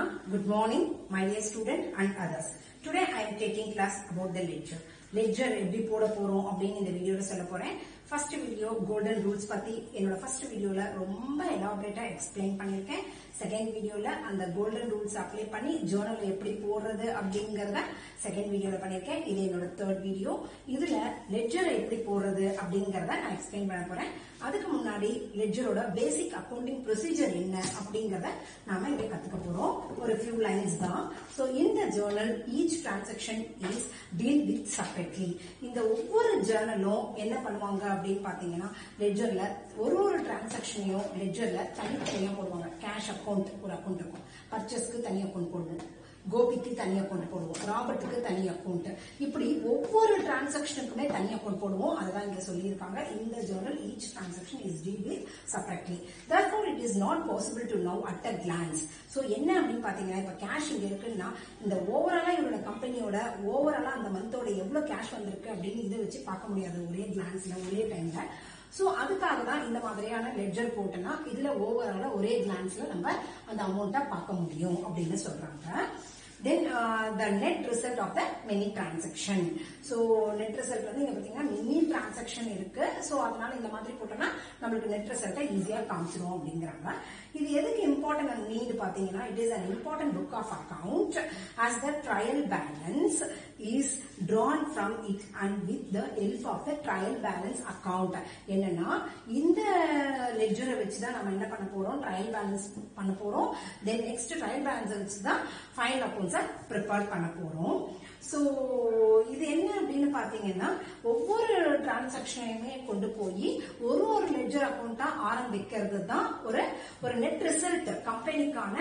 Good morning, my dear student and others. Today I am taking class about the ledger. Ledger எப்படி போட போறோம் அப்படின்னு இந்த வீடியோல சொல்ல போறேன். First video golden rules பத்தி என்னோட first videoல ரொம்ப elaborate-ஆ explain பண்ணிருக்கேன். Second videoல அந்த golden rules apply பண்ணி journal எப்படி போடுறது அப்படிங்கறத second videoல பண்ணிருக்கேன். இது என்னோட third video. இதுல ledger எப்படி போடுறது அப்படிங்கறத நான் explain பண்ண போறேன். அதுக்கு முன்னாடி லெட்ஜரோட பேசிக் அக்கவுண்டிங் ப்ரொசீஜர் என்ன அப்படிங்கறத நாம இங்க கத்துக்க போறோம். ஒரு few lines தான். So in the journal each transaction is deal with separately. இந்த ஒவ்வொரு ஜர்னலும் என்ன பண்ணுவாங்க அப்படின்னு பாத்தீங்கன்னா லெட்ஜர்ல ஒரு டிரான்சாக்ஷனையும் லெட்ஜர்ல தனித்தனியா போடுவாங்க. கேஷ் அக்கவுண்ட் ஒரு அக்கவுண்ட் இருக்கும், பர்ச்சேஸ்க்கு தனி அக்கவுண்ட் போடுவோம், கோபிக்கு தனி அக்கவுண்ட் போடுவோம், ராபர்ட்டுக்கு தனி அக்கவுண்ட், இப்படி ஒவ்வொரு டிரான்சாக்ஷனுக்குமே தனி அக்கவுண்ட் போடுவோம். அதுதான் இங்க சொல்லியிருக்காங்க. இந்த journal each transaction is deal with separately. Therefore it is not possible to know at a glance. So என்ன அப்படின்னு பாத்தீங்கன்னா இப்ப கேஷ் இங்க இருக்குன்னா இந்த ஓவராலா இவரோட கம்பெனியோட ஓவராலா அந்த மந்தோட எவ்வளவு கேஷ் வந்திருக்கு அப்படின்னு இதை வச்சு பார்க்க முடியாது ஒரே கிளான்ஸ்ல ஒரே டைம்ல. சோ அதுக்காக தான் இந்த மாதிரியான லெட்ஜர் போட்டோம்னா இதுல ஓவராலா ஒரே கிளான்ஸ்ல நம்ம அந்த அமௌண்ட்டை பார்க்க முடியும் அப்படின்னு சொல்றாங்க. Then the net result of the many transaction. So net result வந்து இங்க பாத்தீங்கன்னா many transaction இருக்கு. So அதனால இந்த மாதிரி போட்டோம்னா நமக்கு net result ஈஸியா காமிச்சிரும் அப்படிங்கறாங்க. இது எதுக்கு important and need பாத்தீங்கன்னா it is an important book of account as the trial balance is drawn from it and with the help of the trial balance account. என்னன்னா இந்த லெட்ஜரை வச்சு தான் நம்ம என்ன பண்ண போறோம், ட்ரையல் பேலன்ஸ் பண்ண போறோம். Then next ட்ரையல் பேலன்ஸ் வச்சு தான் ஃபைனல் அக்கவுண்ட்ஸ் ப்ரிப்பேர் பண்ண போறோம். சோ இது என்ன அப்படின்னு பாத்தீங்கன்னா ஒவ்வொரு டிரான்சாக்ஷனையுமே கொண்டு போய் ஒரு லெட்ஜர் அக்கவுண்டா ஆரம்பிக்கிறது தான் ஒரு நெட் ரிசல்ட் கம்பெனிக்கான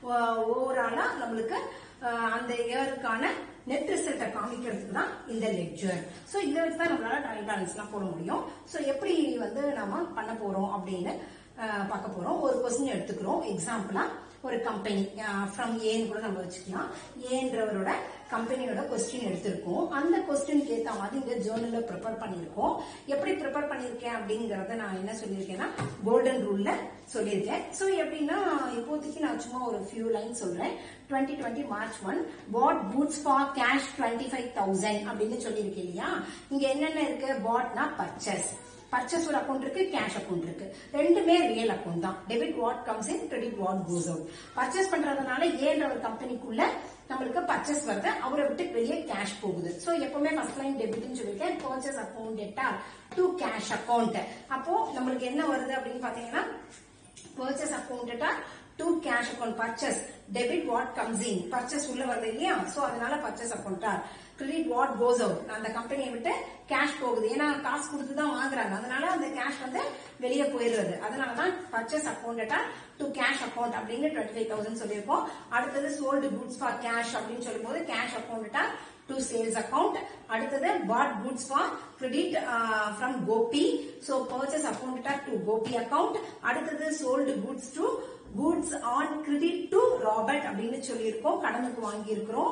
ஓவராலா நம்மளுக்கு அந்த இயருக்கான நெட் ரிசல்ட்டை காமிக்கிறதுக்கு தான் இந்த லெட்ஜர். சோ இதை வச்சு தான் நம்மளால ட்ரையல் பேலன்ஸ் எல்லாம் போட முடியும். சோ எப்படி வந்து நாம பண்ண போறோம் அப்படின்னு பார்க்க போறோம். ஒரு கொஸ்டின் எடுத்துக்கிறோம். எக்ஸாம்பிளா ஒரு கம்பெனி ஃப்ரம் ஏன்னு கூட நம்ம வச்சுக்கலாம். ஏன்றவரோட கம்பெனியோட கொஸ்டின் எடுத்திருக்கோம். அந்த கொஸ்டினுக்கு ஏத்த மாதிரி இந்த ஜேர்னல்ல ப்ரிப்பேர் பண்ணிருக்கோம். எப்படி ப்ரிப்பேர் பண்ணிருக்கேன் அப்படிங்கறத நான் என்ன சொல்லியிருக்கேன்னா கோல்டன் ரூல்ல சொல்லியிருக்கேன். சோ எப்படின்னா இப்போதைக்கு நான் சும்மா ஒரு few லைன்ஸ் சொல்றேன். 2020 March 1 bought goods for cash 25,000 அப்படின்னு சொல்லியிருக்கேன் இல்லையா. இங்க என்னென்ன இருக்கு, பாட்னா பர்ச்சேஸ், பர்ச்சேஸ் ஒரு அக்கௌண்ட் இருக்கு, கேஷ் அக்கௌண்ட் இருக்கு, ரெண்டுமே ரியல் அக்கௌண்ட் தான். Debit what comes in, credit what goes out. Purchase பண்றதுனால ஏன்ற ஒரு கம்பெனிக்குள்ள நம்மளுக்கு பர்ச்சேஸ் வருது, அவரை விட்டு வெளியே கேஷ் போகுது. சோ எப்பவுமே ஃபர்ஸ்ட் லைன் டெபிட்னு சொல்லிருக்கேன். பர்ச்சேஸ் அக்கௌண்ட் டெட்டா டு கேஷ் அக்கௌண்ட். அப்போ நம்மளுக்கு என்ன வருது அப்படின்னு பாத்தீங்கன்னா purchase account data to cash account. purchase debit what comes in, purchase உள்ள வருது இல்லையா. சோ அதனால purchase account. credit what goes out, அந்த கம்பெனியை விட்டு கேஷ் போகுது. ஏன்னா காசு கொடுத்து தான் வாங்குறாங்க, அதனால அந்த கேஷ் வந்து வெளியே போயிடுறது. அதனாலதான் purchase account data to cash account அப்படின்னு 25,000 சொல்லியிருக்கோம். அடுத்தது sold goods for cash அப்படின்னு சொல்லும் போது cash account data to sales account. அடுத்தது bought goods for credit from Gopi. So purchase account to Gopi account. அடுத்தது sold goods to goods on credit to Robert அப்படின்னு சொல்லியிருக்கோம். கடனுக்கு வாங்கி இருக்கிறோம்,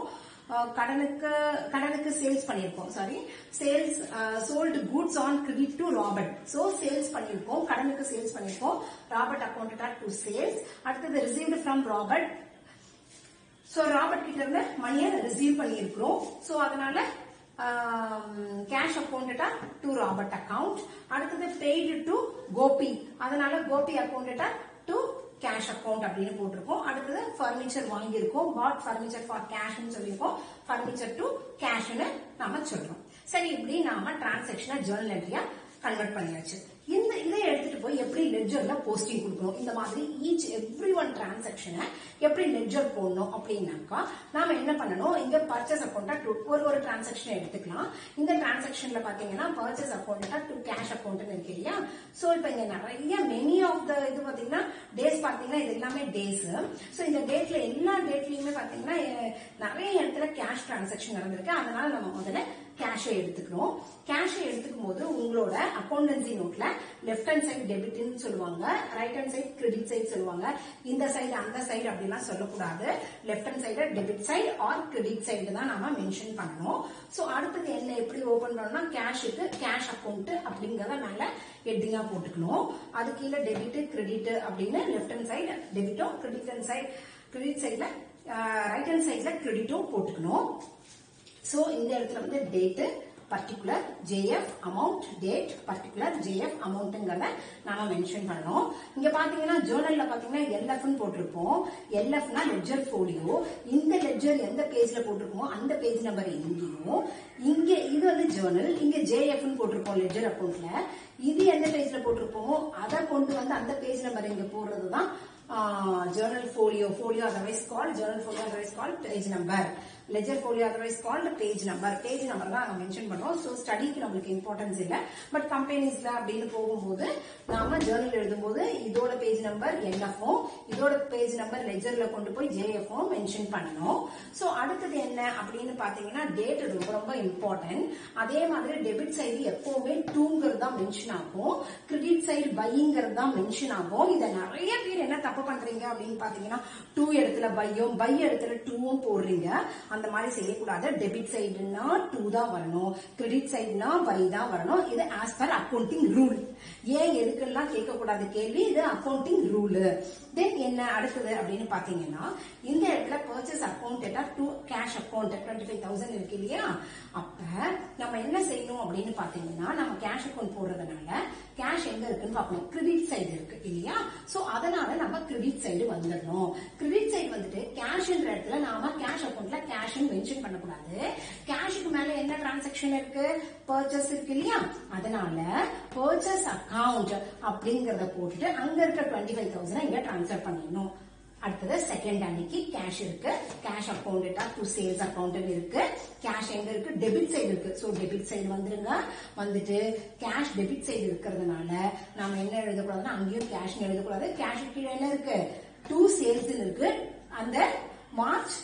கடனுக்கு சேல்ஸ் பண்ணிருக்கோம். Sorry, sales sold goods on credit to Robert. So sales பண்ணிருக்கோம், கடனுக்கு சேல்ஸ் பண்ணிருக்கோம். Robert account to sales. அடுத்தது received from Robert. So Robert கிட்ட இருந்து மணியை ரிசீவ் பண்ணிருக்கிறோம். சோ அதனால cash account to Robert account. அடுத்தது பெய்டு டு கோபி, அதனால Gopi account to cash account அப்படின்னு போட்டிருக்கோம். அடுத்தது பர்னிச்சர் வாங்கியிருக்கோம், பாட் பர்னிச்சர் ஃபார் கேஷ்னு சொல்லியிருக்கோம், பர்னிச்சர் டு கேஷ்னு நாம சொல்றோம். சரி, இப்படி நாம டிரான்சாக்ஷனை ஜர்னல் என்ட்ரியா கன்வெர்ட் பண்ணியாச்சு. இதை எடுத்துட்டு போய் எப்படி லெட்ஜர்ல போஸ்டிங் கொடுக்கணும், இந்த மாதிரி ஈச் எவ்ரி ஒன் டிரான்சாக்ஷனை எப்படி லெட்ஜர் போடணும் அப்படின்னாக்கா நாம என்ன பண்ணணும், இங்க பர்ச்சேஸ் அக்கௌண்ட் ஒரு டிரான்சாக்ஷன் எடுத்துக்கலாம். இந்த டிரான்சாக்ஷன்ல பாத்தீங்கன்னா purchase account to cash account இருக்கு இல்லையா. சோ இப்ப இங்க நிறைய மெனி ஆஃப் த இது பாத்தீங்கன்னா டேஸ் பாத்தீங்கன்னா இது எல்லாமே டேஸ். சோ இந்த டேட்ல எல்லா டேட்லயுமே பாத்தீங்கன்னா நிறைய இடத்துல கேஷ் டிரான்சாக்ஷன் நடந்திருக்கு. அதனால நம்ம முதல்ல கேஷை எடுத்துக்கிறோம். கேஷை எடுத்துக்கும் போது உங்களோட அக்கௌண்டன்சி நோட்ல லெஃப்ட் ஹேண்ட் சைடு டெபிட்னு சொல்லுவாங்க, right hand side credit side சொல்லுவாங்க. இந்த சைடு அந்த சைடு அப்படிலாம் சொல்லக்கூடாது. Left hand side debit side or credit side தான் நாம மென்ஷன் பண்ணணும். சோ அடுத்தது என்ன எப்படி ஓபன் பண்ணணும்னா கேஷுக்கு கேஷ் அக்கௌண்ட் அப்படிங்கறத மேல ஹெட்டிங்கா போட்டுக்கணும். அது கீழே டெபிட் கிரெடிட் அப்படின்னு லெஃப்ட் ஹேண்ட் சைடு டெபிட்டோ, கிரெடிட் ஹேண்ட் சைடு கிரெடிட் சைட்ல ரைட் ஹேண்ட் சைட்ல கிரெடிட்டும் போட்டுக்கணும். சோ இந்த இடத்துல வந்து date particular JF amount date particular JF amountங்கறத நாம மென்ஷன் பண்ணனும். இங்க பாத்தீங்கன்னா ஜர்னல்ல பாத்தீங்கன்னா LF ன்னு போட்டுருப்போம். LF னா லெட்ஜர் ஃபோலியோ. இந்த லெட்ஜர் எந்த பேஜ்ல போட்டுருக்கோமோ அந்த பேஜ் நம்பர் இங்கேயும், இங்க இது வந்து ஜர்னல், இங்க JF ன்னு போட்டுருப்போம் லெட்ஜர் அக்கவுண்ட்ல. இது எந்த பேஜ்ல போட்டுருப்போமோ அதை கொண்டு வந்து அந்த பேஜ் நம்பர் இங்க போடுறதுதான் journal folio otherwise called journal folio otherwise called page number, ledger folio otherwise called page number தான் நாம மென்ஷன் பண்றோம். சோ ஸ்டடிக்கு நமக்கு இம்பார்ட்டன்ஸ் இல்ல, பட் கம்பெனிஸ்ல அப்படின்னு போகும்போது நாம ஜர்னல் எழுதும்போது இதோட பேஜ் நம்பர் LF-ம் இதோட பேஜ் நம்பர் லெட்ஜர்ல கொண்டு போய் JF-ம் மென்ஷன் பண்ணணும். சோ அடுத்தது என்ன அப்படின்னு பாத்தீங்கன்னா டேட் ரொம்ப ரொம்ப இம்பார்ட்டன்ட். அதே மாதிரி டெபிட் சைடு எப்பவுமே 2ங்கிறது தான் மென்ஷன் ஆகும், கிரெடிட் சைடு பைங்கிறது தான் மென்ஷன் ஆகும். இத நிறைய பேர் என்ன தப்பு பண்றீங்க அப்படின்னு பாத்தீங்கன்னா 2 இடத்துல பையும் பை இடத்துல 2ம் போடுறீங்க. அந்த மாதிரி செய்யக்கூடாது. டெபிட் சைடுனா 2 தான் வரணும், கிரெடிட் சைடுனா பை தான் வரணும். இது ஆஸ் பர் அக்கவுண்டிங் ரூல். ஏன் எதுக்கெல்லாம் கேட்க கூடாது கேள்வி, இது அக்கவுண்டிங் ரூல். தென் என்ன அடுத்தது அப்படின்னு பாத்தீங்கன்னா இந்த இடத்துல purchase account to cash account 25,000 இருக்கு இல்லையா, அப்ப நம்ம என்ன செய்யணும் அப்படின்னு பாத்தீங்கன்னா நம்ம கேஷ் அக்கவுண்ட் போடுறதுனால கேஷ் எங்க இருக்குன்னு பாக்கணும், கிரெடிட் சைடு இருக்கு இல்லையா. சோ அதனால நம்ம கிரெடிட் சைடு வந்துடணும். கிரெடிட் சைடு வந்துட்டு கேஷ்ன்ற இடத்துல நாம கேஷ் அக்கவுண்ட்ல கேஷ் மென்ஷன் பண்ணக்கூடாது. கேஷுக்கு மேல என்ன டிரான்சாக்சன் இருக்கு, பர்ச்சேஸ் இருக்கு இல்லையா, அதனால பர்ச்சேஸ் அக்கவுண்ட் அப்படிங்கறத போட்டுட்டு அங்க இருக்க 25,000 இங்க டிரான்ஸ்ஃபர் பண்ணிடணும். அடுத்தது செகண்ட் அன்னைக்கு கேஷ் இருக்கு, cash account to sales account இருக்கு. கேஷ் எங்க இருக்கு, டெபிட் சைடு இருக்கு. சோ டெபிட் சைடு வந்துருங்க. வந்துட்டு கேஷ் டெபிட் சைடு இருக்கிறதுனால நாம என்ன எழுதக்கூடாதுன்னா அங்கேயும் கேஷ் எழுதக்கூடாது. கேஷ் கீழே என்ன இருக்கு, டு சேல்ஸ் இருக்கு. அந்த மார்ச்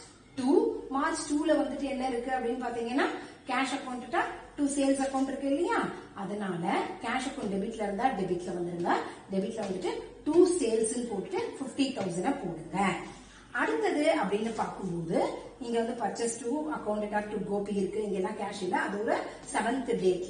2ல வந்துட்டு என்ன இருக்கு அப்படின்னு பாத்தீங்கன்னா cash account to sales account இருக்கு இல்லையா, அதனால கேஷ் அக்கவுண்ட் டெபிட்ல இருந்தா டெபிட்ல வந்துருங்க. டெபிட்ல வந்துட்டு டு சேல்ஸ் போட்டுட்டு 50,000 போடுங்க. அடுத்தது அப்படின்னு பார்க்கும்போது இங்க வந்து purchase to account to Gopi இருக்கு. இங்க எல்லாம் கேஷ் இல்ல. அதோட 7th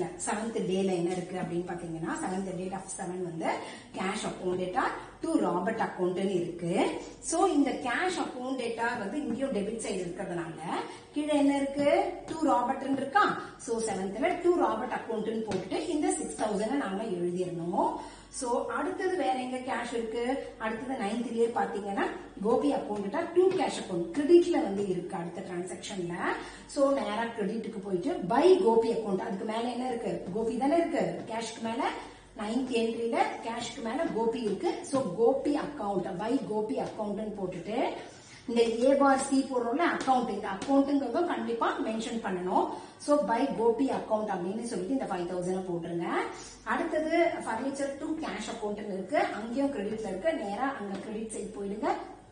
டேல என்ன இருக்கு அப்படின்னு பாத்தீங்கன்னா 7th date of 7 வந்து cash account to Robert account இருக்கு. சோ இந்த கேஷ் அக்கவுண்ட் வந்து இங்கேயும் டெபிட் சைடு இருக்கிறதுனால கீழே என்ன இருக்கு, டு ராபர்ட் இருக்கா. So 7th to Robert account போட்டுட்டு இந்த 6,000 நாம எழுதிடணும். சோ அடுத்தது வேற எங்க கேஷ் இருக்கு, அடுத்தது 9th பாத்தீங்கன்னா Gopi account to cash account கிரெடிட்ல வந்து இருக்கு அடுத்த டிரான்சாக்சன்ல. சோ நேரா கிரெடிட்டுக்கு போயிட்டு பை கோபி அக்கவுண்ட், அதுக்கு மேல என்ன இருக்கு, கோபி தானே இருக்கு. கேஷ்க்கு மேல 9th என்ட்ரில கேஷ்க்கு மேல கோபி இருக்கு. So Gopi account by Gopi account போட்டுட்டு இந்த A bar C போடுறோம்ல அக்கவுண்ட், இந்த அக்கவுண்ட்ங்கிறதும் கண்டிப்பா மென்ஷன் பண்ணணும். சோ பை கோபி அக்கவுண்ட் அப்படின்னு சொல்லிட்டு இந்த 5,000 போட்டுருங்க. அடுத்தது பர்னிச்சர் டு கேஷ் அக்கவுண்ட் இருக்கு, அங்கேயும் கிரெடிட்ல இருக்கு. நேரா அங்க கிரெடிட் சைடு போயிடுங்க.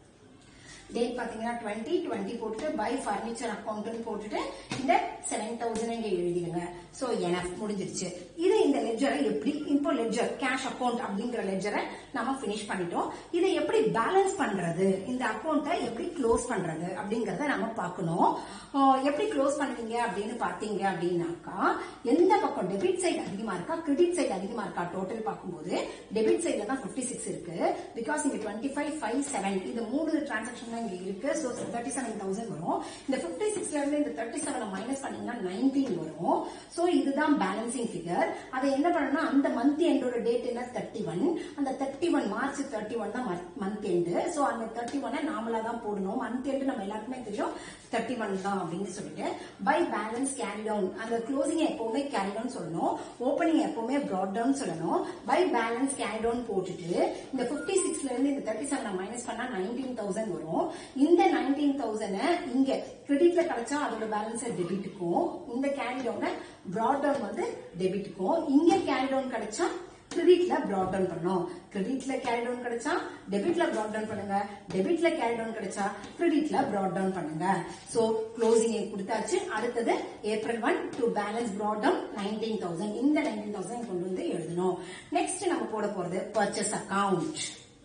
டேட் பாத்தீங்கன்னா 20 போட்டுட்டு பை பர்னிச்சர் அக்கவுண்ட் போட்டுட்டு இந்த 7,000 இங்க எழுதிடுங்க. சோ NF முடிஞ்சிருச்சு. இது இந்த லெட்ஜரை எப்படி இப்போ லெட்ஜர் கேஷ் அக்கவுண்ட் அப்படிங்கிற லெட்ஜரை நம்ம பினிஷ் பண்ணிட்டோம். இதை எப்படி பேலன்ஸ் பண்றது, இந்த அக்கவுண்ட்டை எப்படி க்ளோஸ் பண்றது அப்படிங்கறத நம்ம பார்க்கணும். எப்படி க்ளோஸ் பண்ணுவீங்க அப்படின்னு பாத்தீங்க அப்படின்னாக்கா எந்த பக்கம் டெபிட் சைடு அதிகமா இருக்கா கிரெடிட் சைடு அதிகமா இருக்கா டோட்டல் பார்க்கும்போது டெபிட் சைடுல தான் 56 இருக்கு. பிகாஸ் இங்க 25, 5, 7 இந்த 3 டிரான்சாக்சன் இங்க இருக்கு. சோ 37,000 வரும். இந்த 56ல இருந்து இந்த 37 மைனஸ் பண்ணீங்கன்னா 19 வரும். சோ இதுதான் பேலன்சிங் ஃபிகர். அதை என்ன பண்ணணும்னா அந்த மந்த் எண்டோட டேட் என்ன 31, அந்த 31 மார்ச் 31 தான் மந்த் எண்ட். சோ அந்த 31 நாமளா தான் போடணும். மந்த் எண்ட் நம்ம எல்லாருக்குமே தெரியும் 31 தான் அப்படின்னு சொல்லிட்டு பை பேலன்ஸ் கேரி டவுன், அந்த க்ளோசிங் எப்பவுமே கேரி டவுன் சொல்லணும், ஓப்பனிங் எப்பவுமே ப்ராட் டவுன் சொல்லணும். பை பேலன்ஸ் கேரி டவுன் போட்டுட்டு இந்த 56ல இருந்து இந்த 37 மைனஸ் பண்ணா 19,000 வரும். இந்த 19,000 இங்க கிரெடிட்ல கிடைச்சா அதோட பேலன்ஸ் டெபிட்டுக்கும், இந்த கேரி டவுன் ப்ராட் டவுன் வந்து டெபிட்டுக்கும், இங்க கேரி டவுன் கிடைச்சா கிரெடிட்ல ப்ராட் டவுன் பண்ணும். கிரெடிட்ல கேரி டவுன் கிடைச்சா டெபிட்ல ப்ராட் டவுன் பண்ணுங்க, டெபிட்ல கேரி டவுன் கிடைச்சா கிரெடிட்ல ப்ராட் டவுன் பண்ணுங்க. சோ க்ளோசிங் கொடுத்தாச்சு. அடுத்தது April 1 to balance brought down 19,000, இந்த 19,000 கொண்டு வந்து எழுதணும். நெக்ஸ்ட் நம்ம போட போறது purchase account.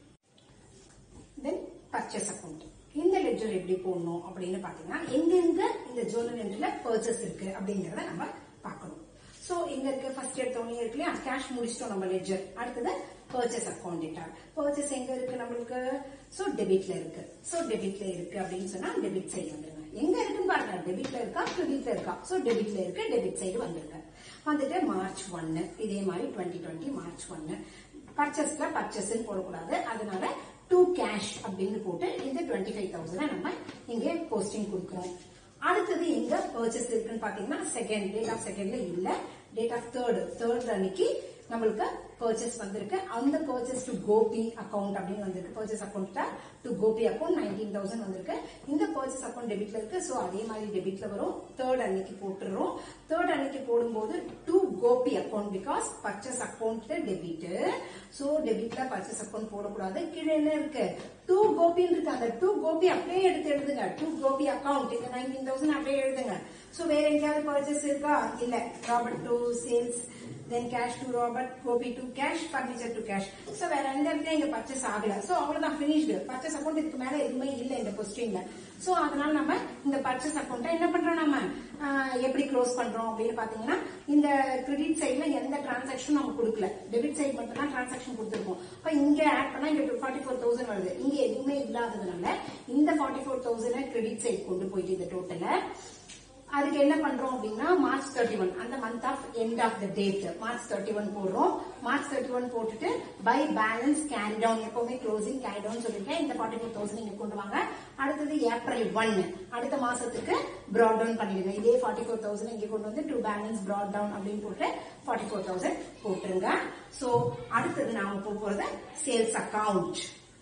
Then purchase account இந்த லெட்ஜர் எப்படி போடணும் அப்படின்னு பாத்தீங்கன்னா எங்க இந்த ஜர்னல் என்ட்ரில பர்ச்சேஸ் இருக்கு அப்படிங்கறத நம்ம பார்க்கணும். சோ இங்க இருக்க ஃபர்ஸ்ட் எடுத்தோனே இருக்கு இல்லையா கேஷ் முடிச்சிட்டோம் நம்ம லெட்ஜர். அடுத்தது பர்ச்சேஸ் அக்கௌண்ட் டேட்டா. பர்ச்சேஸ் எங்க இருக்கு நம்மளுக்கு? சோ டெபிட்ல இருக்கு. சோ டெபிட்ல இருக்கு அப்படின்னு சொன்னா டெபிட் சைடு வந்துருங்க. எங்க இருக்குன்னு பாருங்க, டெபிட்ல இருக்கா கிரெடிட்ல இருக்கா? சோ டெபிட்ல இருக்கு, டெபிட் சைடு வந்துருங்க. வந்துட்டு மார்ச் 1 இதே மாதிரி 2020 மார்ச் 1 பர்ச்சேஸ்ல பர்ச்சேஸ் போடக்கூடாது, அதனால டு கேஷ் அப்படின்னு போட்டு இந்த 25,000 நம்ம இங்க போஸ்டிங் கொடுக்கிறோம். அடுத்தது எங்க பர்ச்சேஸ் இருக்குன்னு பாத்தீங்கன்னா செகண்ட் டேட் ஆஃப் செகண்ட்ல இல்ல, டேட் ஆஃப் தேர்ட் அன்னைக்கு நம்மளுக்கு பர்ச்சேஸ் வந்திருக்கு. அந்த பர்ச்சேஸ் டு கோபி அக்கௌண்ட் அப்படின்னு வந்திருக்கு. Purchase account to Gopi account 19,000 வந்திருக்கு. இந்த பர்ச்சேஸ் அக்கௌண்ட் டெபிட்ல இருக்கு. சோ அதே மாதிரி டெபிட்ல வரும். தேர்ட் அன்னைக்கு போட்டுறோம். தேர்ட் அன்னைக்கு போடும்போது to Gopi account because purchase account debit. So டெபிட்ல பர்ச்சேஸ் அக்கௌண்ட் போடக்கூடாது. கீழே என்ன இருக்கு? டு கோபின்னு இருக்கு. அந்த டு கோபி அப்படியே எடுத்து எழுதுங்க. டு கோபி அக்கௌண்ட் இந்த 19,000 அப்படியே எழுதுங்க. சோ வேற எங்கேயாவது பர்ச்சேஸ் இருக்கா? இல்ல. Robert to sales, then cash to Robert, Gopi to cash, furniture to cash. So வேற எந்த இடத்துல இங்க பர்ச்சேஸ் ஆகல. சோ அவ்வளவுதான் finished. பர்ச்சேஸ் அக்கௌண்ட் இதுக்கு மேல எதுவுமே இல்ல இந்த கொஸ்டின்ல. சோ அதனால நம்ம இந்த பர்ச்சேஸ் அக்கௌண்ட்டை என்ன பண்றோம், நம்ம எப்படி க்ளோஸ் பண்றோம் அப்படின்னு பாத்தீங்கன்னா இந்த கிரெடிட் சைடுல எந்த டிரான்சாக்ஷன் நம்ம கொடுக்கல, டெபிட் சைடு மட்டும் தான் டிரான்சாக்ஷன் கொடுத்துருக்கோம். இப்ப இங்க ஆட் பண்ணா இங்க 44,000 வருது. இங்க எதுவுமே இல்லாததுனால இந்த 44,000 கிரெடிட் சைடு கொண்டு போயிட்டு இந்த டோட்டல அதுக்கு என்ன பண்றோம் அப்படின்னா மார்ச் 31 அந்த month of end of the date March 31 போடுறோம். மார்ச் 31 போட்டுட்டு பை பேலன்ஸ் கேரி டவுன், எப்பவுமே க்ளோசிங் கேரி டவுன் சொல்லிருக்கேன். இந்த 44,000 இங்க கொண்டு வாங்க. அடுத்தது ஏப்ரல் 1 அடுத்த மாசத்துக்கு பிராட் டவுன் பண்ணிடுங்க. இதே 44,000 இங்க கொண்டு வந்து டு பேலன்ஸ் பிராட் டவுன் அப்படின்னு போட்டு 44,000 போட்டுருங்க. சோ அடுத்தது நாம போறது sales account.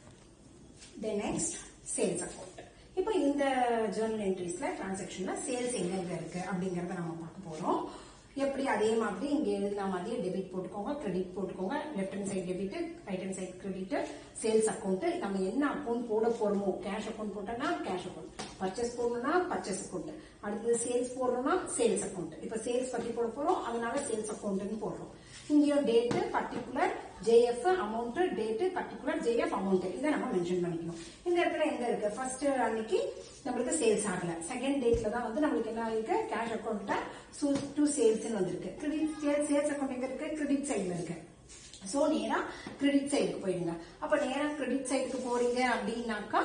Then next sales account. இப்போ இந்த ஜர்னல் என்ட்ரிஸ்ல டிரான்சாக்ஷன்ல சேல்ஸ் எங்க இருக்கு அப்படிங்கறத நம்ம பார்க்க போறோம். எப்படி அதே மாதிரி இங்க எழுதின மாதிரி டெபிட் போட்டுக்கோங்க, கிரெடிட் போட்டுக்கோங்க. Left hand side debit, right hand side credit. Sales account நம்ம என்ன அக்கௌண்ட் போட போறோமோ, கேஷ் அக்கௌண்ட் போட்டோம்னா கேஷ் அக்கௌண்ட், பர்ச்சேஸ் போடணும்னா பர்ச்சேஸ் அக்கௌண்ட், அடுத்தது சேல்ஸ் போடுறோம்னா சேல்ஸ் அக்கௌண்ட். இப்ப சேல்ஸ் பத்தி போட போறோம், அதனால சேல்ஸ் அக்கௌண்ட்னு போடுறோம். இங்க date particular JF amount, date particular JF amount, இதை நம்ம மென்ஷன் பண்ணிக்கணும். இந்த இடத்துல எங்க இருக்கு? ஃபர்ஸ்ட் அன்னைக்கு நம்மளுக்கு சேல்ஸ் ஆகல. செகண்ட் டேட்ல தான் வந்து நம்மளுக்கு என்ன ஆயிருக்கு? கேஷ் அக்கௌண்ட்ல டு சேல்ஸ் வந்திருக்கு. கிரெடிட் சேல்ஸ் அக்கௌண்ட் எங்க இருக்கு? கிரெடிட் சைடுல இருக்கு. சோ நேரா கிரெடிட் சைடுக்கு போயிடுங்க. அப்ப நேரா கிரெடிட் சைடுக்கு போறீங்க அப்படின்னாக்கா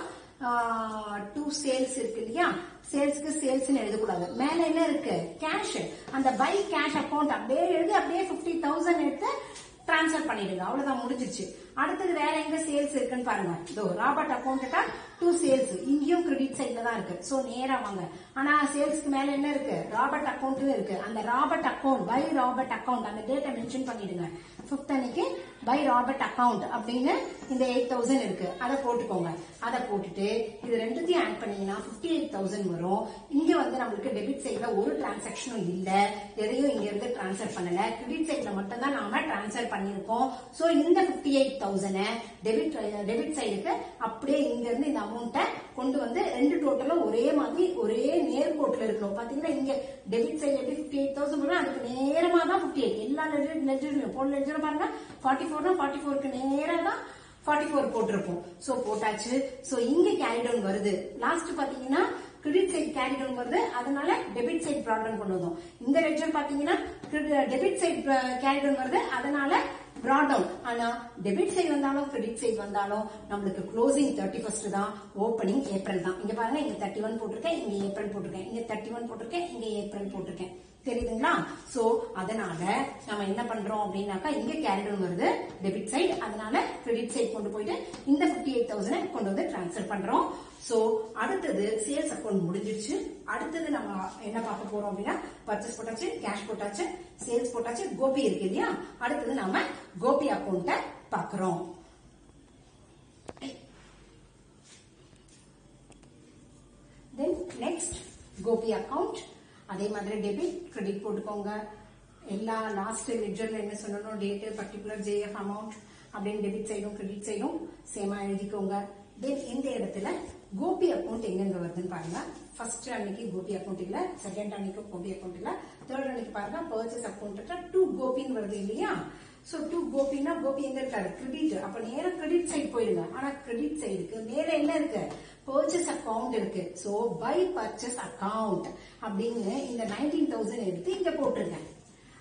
டு சேல்ஸ் இருக்கு இல்லையா, சேல்ஸ்க்கு சேல்ஸ் எழுதக்கூடாது. மேல என்ன இருக்கு? கேஷ். அந்த பை கேஷ் அக்கௌண்ட் அப்படியே எழுதி அப்படியே 50,000 எடுத்து டிரான்ஸ்பர் பண்ணிடுங்க. அவ்வளவுதான், முடிஞ்சிருச்சு. அடுத்தது வேற எங்க சேல்ஸ் இருக்குன்னு பாருங்க. ராபர்ட் அக்கௌண்ட் டு சேல்ஸ், இங்கேயும் கிரெடிட் சைட்ல தான் இருக்கு. சோ நேரா வாங்க. ஆனா சேல்ஸ்க்கு மேல என்ன இருக்கு? ராபர்ட் அக்கௌண்ட் இருக்கு. அந்த Robert account by Robert account அந்த டேட்டை மென்ஷன் பண்ணிடுங்க. 5th அன்னைக்கு பை ராபர்ட் அக்கௌண்ட் அப்படின்னு இந்த 8,000 இருக்கு, அதை போட்டுக்கோங்க. அதை போட்டுட்டு இது ரெண்டுத்தையும் ஆட் பண்ணீங்கன்னா 58,000 வரும். இங்க வந்து நம்மளுக்கு டெபிட் சைட்ல ஒரு டிரான்சாக்ஷனும் இல்ல, எதையும் இங்க இருந்து டிரான்ஸ்பர் பண்ணல. கிரெடிட் சைட்ல மட்டும் தான் நாம டிரான்ஸ்பர் பண்ணிருக்கோம். சோ இந்த 58,000 டெபிட் சைடுக்கு அப்படியே இங்க இருந்து இந்த அமௌண்ட்டை கொண்டு வந்து ரெண்டு டோட்டலும் ஒரே மாதிரி ஒரே நேர்கோட்டுல இருக்கணும். பாத்தீங்கன்னா இங்க டெபிட் சைடு எப்படி 58,000 வரும், அதுக்கு நேரமா தான் 58. எல்லா லெட்ஜர்லயும் போன லெட்ஜர் பாருங்க 44 44க்கு நேரா தான் 44 போட்டிருப்போம். சோ போட்டாச்சு. சோ இங்க கேரி டவுன் வருது. லாஸ்ட் பாத்தீங்கன்னா கிரெடிட் சைடு கேரி டவுன் வருது, அதனால டெபிட் சைடு ப்ராப்ளம் கொண்டு வந்தோம். இந்த லெட்ஜர் பாத்தீங்கன்னா டெபிட் சைடு கேரி டவுன் வருது, அதனால brought down. ஆனா டெபிட் சைடு வந்தாலும் கிரெடிட் சைடு வந்தாலும் நம்மளுக்கு க்ளோசிங் 31st தான், ஓப்பனிங் ஏப்ரல் தான். இங்க பாருங்க, இங்க 31 போட்டிருக்கேன், இங்க ஏப்ரல் போட்டிருக்கேன், இங்க 31 போட்டிருக்கேன், இங்க ஏப்ரல் போட்டிருக்கேன். தெரியுதுங்களா? சோ அதனால நம்ம என்ன பண்றோம் அப்படின்னாக்கா இங்க கேரி டவுன் வருது டெபிட் சைடு, அதனால கிரெடிட் சைடு கொண்டு போயிட்டு இந்த 58,000 கொண்டு வந்து டிரான்ஸ்பர் பண்றோம். சோ அடுத்தது சேல்ஸ் அக்கௌண்ட் முடிஞ்சிருச்சு. அடுத்தது நம்ம என்ன பார்க்க போறோம் அப்படின்னா பர்ச்சேஸ் போட்டாச்சு, கேஷ் போட்டாச்சு, சேல்ஸ் போட்டாச்சு, கோபி இருக்கு இல்லையா. அடுத்தது நாம கோபி அக்கௌண்ட பாக்குறோம். Then next Gopi account. அதே மாதிரி டெபிட் கிரெடிட் போட்டுக்கோங்க. எல்லா லாஸ்ட் லெட்ஜர்ல என்ன சொல்லணும், டேட் பர்டிகுலர் ஜேஎஃப் அமௌண்ட் அப்படின்னு டெபிட் சைடும் கிரெடிட் சைடும் சேமா எழுதிக்கோங்க. தென் இந்த இடத்துல கோபி அக்கௌண்ட் எங்கெங்க வருதுன்னு பாருங்க. ஃபர்ஸ்ட் அன்னைக்கு கோபி அக்கௌண்ட் இல்ல, செகண்ட் அன்னைக்கு கோபி அக்கௌண்ட் இல்ல, தேர்ட் அன்னைக்கு பாருங்க பர்ச்சேஸ் அக்கௌண்ட் டு கோபின்னு வருது இல்லையா. சோ டு கோபின்னா கோபி எங்க இருக்காரு? கிரெடிட். அப்ப நேரம் கிரெடிட் சைடு போயிடுங்க. ஆனா கிரெடிட் சைடுக்கு மேல என்ன இருக்கு? பர்ச்சேஸ் அக்கௌண்ட் இருக்கு. சோ பை பர்ச்சேஸ் அக்கௌண்ட் அப்படின்னு இந்த 19,000 எடுத்து இங்க போட்டுருங்க.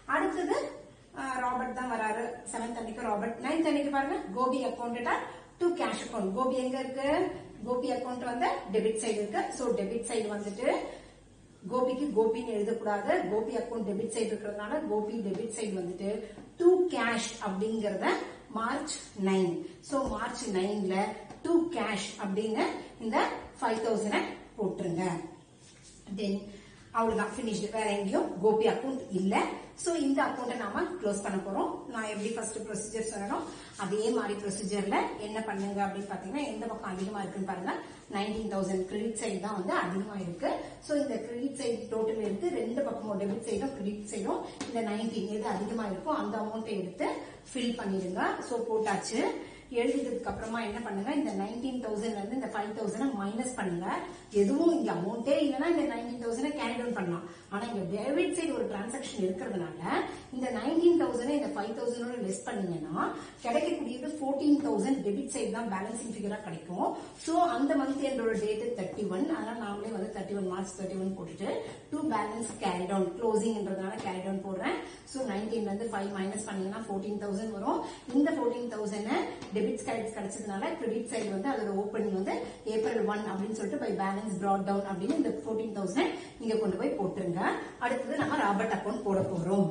அடுத்தது ராபர்ட் தான் வராரு 7th அன்னைக்கு ராபர்ட். 9th அன்னைக்கு பாருங்க Gopi account to cash account. Gopi எங்க இருக்கு? கோபி அக்கௌண்ட் வந்து டெபிட் சைடு இருக்கு. சோ டெபிட் சைடு வந்துட்டு கோபிக்கு கோபின்னு எழுதக்கூடாது. கோபி அக்கௌண்ட் டெபிட் சைடு இருக்கிறதுனால கோபி டெபிட் சைடு வந்துட்டு டு கேஷ் அப்படிங்கறத மார்ச் 9. சோ மார்ச் 9ல டு கேஷ் அப்படின்னு இந்த 5000 போட்டுருங்க. தென் அவ்வளவுதான் பினிஷ்டு. வேற எங்கேயும் கோபி அக்கௌண்ட் இல்ல. சோ இந்த அக்கௌண்ட்டை நாம க்ளோஸ் பண்ண போறோம். நான் எப்படி ஃபர்ஸ்ட் ப்ரொசீஜர் சொல்லணும் அதே மாதிரி ப்ரொசீஜர்ல என்ன பண்ணுங்க அப்படின்னு பாத்தீங்கன்னா எந்த பக்கம் அதிகமா இருக்குன்னு பாருங்க. 19,000 கிரெடிட் சைடு தான் வந்து அதிகமா இருக்கு. சோ இந்த கிரெடிட் சைடு டோட்டல் எடுத்து ரெண்டு பக்கமும் டெபிட் சைடும் கிரெடிட் சைடும் இந்த 19 எது அதிகமா இருக்கும் அந்த அமௌண்ட்டை எடுத்து ஃபில் பண்ணிடுங்க. சோ போட்டாச்சு. எழுதினதுக்கு அப்புறமா என்ன பண்ணுங்க, இந்த 19,000 இருந்து இந்த 5,000 மைனஸ் பண்ணுங்க. எதுவும் இங்க அமௌண்டே இல்லைன்னா இந்த 19,000 கேரி டவுன் பண்ணலாம். ஆனா இங்க டெபிட் சைடு ஒரு டிரான்சாக்சன் இருக்கிறதுனால இந்த 19,000 இந்த 5,000 லெஸ் பண்ணீங்கன்னா கிடைக்கக்கூடியது 14,000 டெபிட் சைடு தான் பேலன்சிங் ஃபிகரா கிடைக்கும். சோ அந்த மந்த் எண்டோட டேட் 31. அதனால நாமளே வந்து 31 மார்ச் 31 போட்டுட்டு டு பேலன்ஸ் கேரி டவுன் க்ளோசிங்ன்றதுனால கேரி டவுன் போடுறேன். சோ 19ல இருந்து 5 மைனஸ் பண்ணீங்கன்னா 14,000 வரும். இந்த 14,000 டெபிட் சைடு கிடைச்சதுனால கிரெடிட் சைடு வந்து அதோட ஓப்பனிங் வந்து April 1 அப்படின்னு சொல்லிட்டு பை பேலன்ஸ் brought down அப்படின்னு இந்த 14,000 இங்க கொண்டு போய் போட்டுருங்க. அடுத்தது நம்ம ராபர்ட் அக்கௌண்ட் போட போறோம்.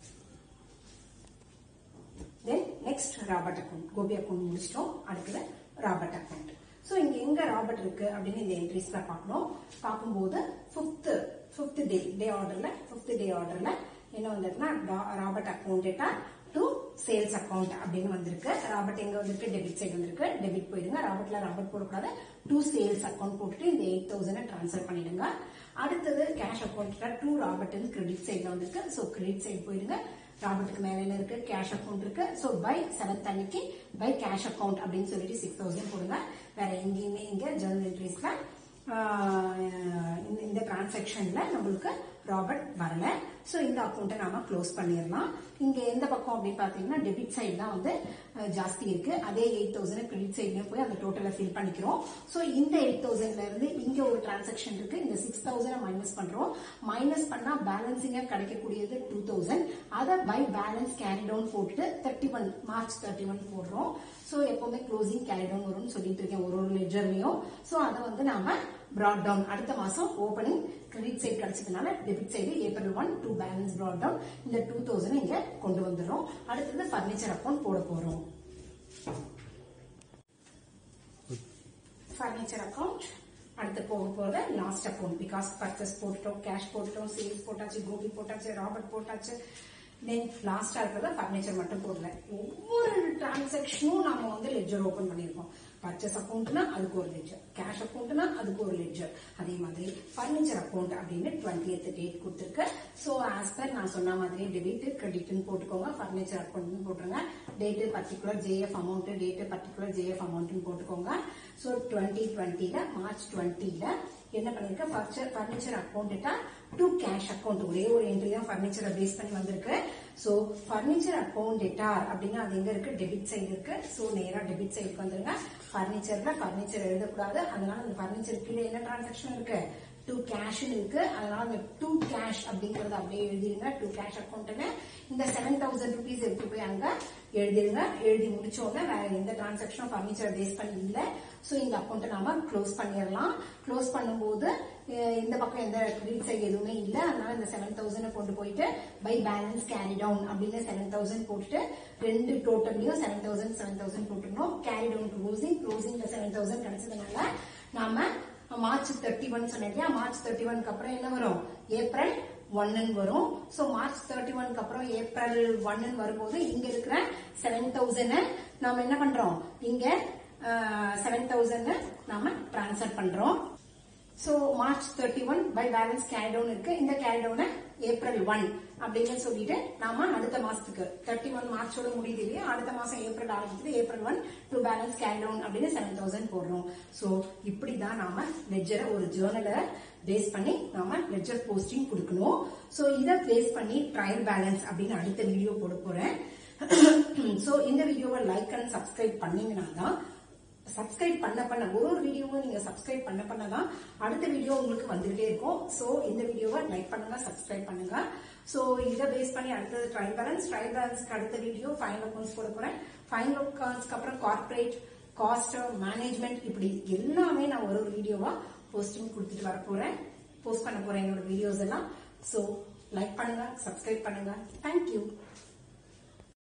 Then next Robert account. Gopi account முடிச்சிட்டோம். அடுத்தது ராபர்ட் அக்கௌண்ட். சோ இங்க எங்க ராபர்ட் இருக்கு அப்படின்னு இந்த என்ட்ரிஸ்ல பார்க்கணும். பார்க்கும்போது 5th டே ஆர்டர்ல என்ன வந்திருக்குன்னா Robert account to sales account அப்படின்னு வந்திருக்கு. ராபர்ட் எங்க வந்திருக்கு? டெபிட் சைடு வந்திருக்கு. டெபிட் போயிடுங்க. ராபர்ட் போடக்கூடாது. டு சேல்ஸ் அக்கௌண்ட் போட்டுட்டு இந்த 8,000 டிரான்ஸ்ஃபர் பண்ணிடுங்க. அடுத்தது cash account to Robert credit சைடுல வந்திருக்கு. சோ கிரெடிட் சைடு போயிடுங்க. ராபர்ட்டுக்கு மேல என்ன இருக்கு? கேஷ் அக்கௌண்ட் இருக்கு. சோ பை 7th அன்னைக்கு பை கேஷ் அக்கௌண்ட் அப்படின்னு சொல்லிட்டு 6,000 போடுங்க. வேற எங்கேயுமே இங்க ஜர்னல் என்ட்ரிஸ்ல இந்த டிரான்சாக்சன்ல நம்மளுக்கு ராபர்ட் வரல. சோ இந்த அக்கௌண்ட்டை நாம க்ளோஸ் பண்ணிடலாம். இங்க எந்த பக்கம் அப்படின்னு பாத்தீங்கன்னா டெபிட் சைடு தான் வந்து ஜாஸ்தி இருக்கு. அதே 8,000 கிரெடிட் சைட்லயும் போய் அந்த டோட்டலை ஃபில் பண்ணிக்கிறோம். சோ இந்த 8,000ல இருந்து இங்க ஒரு டிரான்சாக்சன் இருக்கு. இந்த 6,000 மைனஸ் பண்றோம். மைனஸ் பண்ணா பேலன்சிங்கா கிடைக்கக்கூடியது 2,000. அதை பை பேலன்ஸ் கேரி டவுன் போட்டு 31 மார்ச் 31 போடுறோம். சோ எப்பவுமே க்ளோசிங் கேரி டவுன் வரும்னு சொல்லிட்டு இருக்கேன் ஒரு லெட்ஜர்லயும். சோ அதை வந்து நாம brought down அடுத்த மாசம் ஓபனிங் கிரெடிட் சைடு கிடைச்சதுனால debit side April 1 to balance brought down இந்த 2,000 இங்க கொண்டு வந்துடும். அடுத்தது பர்னிச்சர் அக்கௌண்ட் போட போறோம். பர்னிச்சர் அக்கௌண்ட் அடுத்து போக போறது லாஸ்ட் அக்கௌண்ட். பிகாஸ் பர்ச்சேஸ் போட்டுட்டோம், கேஷ் போட்டுட்டோம், சேல்ஸ் போட்டாச்சு, கோபி போட்டாச்சு, ராபர்ட் போட்டாச்சு. தென் லாஸ்டா இருக்கிறத பர்னிச்சர் மட்டும் போடல. ஒவ்வொரு டிரான்சாக்சனும் நாம வந்து லெட்ஜர் ஓபன் பண்ணிருக்கோம். பர்ச்சேஸ் அக்கௌண்ட்னா அதுக்கு ஒரு லெட்ஜர், கேஷ் அக்கௌண்ட்னா அதுக்கு ஒரு லெட்ஜர். அதே மாதிரி பர்னிச்சர் அக்கௌண்ட் அப்படின்னு 20th டேட் கொடுத்துருக்கு. சோ ஆஸ் பர் நான் சொன்ன மாதிரி டெபிட் கிரெடிட்னு போட்டுக்கோங்க. பர்னிச்சர் அக்கௌண்ட் போட்டுருங்க. Date particular JF amount, date particular JF amount போட்டுக்கோங்க. சோ 2020ல மார்ச் 20ல என்ன பண்ணிருக்க? Furniture account to cash account ஒரே ஒரு என்ட்ரி தான் பர்னிச்சரை பேஸ் பண்ணி வந்திருக்கு. சோ பர்னிச்சர் அக்கௌண்ட் அப்படின்னா அது எங்க இருக்கு? டெபிட் சைடு இருக்கு. சோ நேரா டெபிட் சைடுக்கு வந்துருங்க. பர்னிச்சர் எழுதக்கூடாது. அதனால அந்த பர்னிச்சர் கீழே என்ன டிரான்சாக்சன் இருக்கு? டு கேஷ் இருக்கு. அதனால அந்த டு கேஷ் அப்படிங்கறது அப்படியே எழுதிருங்க. டு கேஷ் அக்கௌண்ட் இந்த 7,000 rupees எடுத்து போய் அங்க எழுதிருங்க. எழுதி முடிச்சோட வேற எந்த டிரான்சாக்சனும் பர்னிச்சர் பேஸ் பண்ணி இல்ல. சோ இந்த அக்கௌண்ட் நாம க்ளோஸ் பண்ணிடலாம். க்ளோஸ் பண்ணும்போது இந்த பக்கம் எந்த கிரெடிட் சைடு எதுவுமே இல்ல. அதனால இந்த 7,000 கொண்டு போயிட்டு பை பேலன்ஸ் கேரி டவுன் அப்படின்னு 7,000 போட்டுட்டு ரெண்டு டோட்டல்லையும் 7,000 போட்டுருந்தோம். கேரி டவுன் க்ளோசிங்ல 7,000 கிடைச்சதுனால நாம மார்ச் 31 சொன்னேன். மார்ச் 31க்கு அப்புறம் என்ன வரும்? ஏப்ரல் 1 வரும். சோ மார்ச் 31க்கு அப்புறம் ஏப்ரல் 1 வரும்போது இங்க இருக்கிற 7,000 நாம என்ன பண்றோம்? இங்க 7,000 நாம டிரான்ஸ்ஃபர் பண்றோம். So March 31 by balance carry down இருக்கு. இந்த கேரி டவுனை April 1 அப்படின்னு சொல்லிட்டு நாம அடுத்த மாசத்துக்கு 31 மார்ச்சோட முடியுது இல்லையா? அடுத்த மாசம் ஏப்ரல் ஆரம்பிக்குது. April 1 to balance carry down அப்படின்னு 7,000 போடுறோம். சோ இப்படிதான் நாம லெட்ஜரை ஒரு ஜேர்னலை பேஸ் பண்ணி நாம லெட்ஜர் போஸ்டிங் கொடுக்கணும். சோ இதை பேஸ் பண்ணி ட்ரையல் பேலன்ஸ் அப்படின்னு அடுத்த வீடியோ போட போறேன். சோ இந்த வீடியோவை லைக் அண்ட் சப்ஸ்கிரைப் பண்ணீங்கன்னா தான் சப்ஸ்கிரைப் பண்ண ஒரு வீடியோவும் நீங்க சப்ஸ்கிரைப் பண்ணதான் அடுத்த வீடியோ உங்களுக்கு வந்துகிட்டே இருக்கும். சோ இந்த வீடியோவை லைக் பண்ணுங்க, சப்ஸ்கிரைப் பண்ணுங்க. சோ இதை பேஸ் பண்ணி அடுத்தது ட்ரையல் பேலன்ஸ்க்கு அடுத்த வீடியோ ஃபைனல் அக்கௌண்ட்ஸ் போட போறேன். ஃபைனல் அக்கௌண்ட்ஸ்க்கு அப்புறம் கார்பரேட், காஸ்ட், மேனேஜ்மெண்ட், இப்படி எல்லாமே நான் ஒரு வீடியோவா போஸ்டிங் கொடுத்துட்டு வர போறேன், போஸ்ட் பண்ண போறேன் என்னோட வீடியோஸ் எல்லாம். சோ லைக் பண்ணுங்க, சப்ஸ்கிரைப் பண்ணுங்க. தேங்க்யூ.